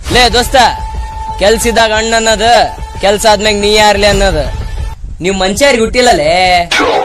ಲೇ ದೋಸ್ತ, ಕೆಲ್ಸಿದಾಗ ಅಣ್ಣ ಅನ್ನೋದು, ಕೆಲ್ಸ ಆದ್ಮ್ಯಾಗ ನೀ ಯಾರ್ಲಿ ಅನ್ನೋದು. ನೀವ್ ಮನುಷ್ಯರಿಗೆ ಹುಟ್ಟಿಲ್ಲಲೇ.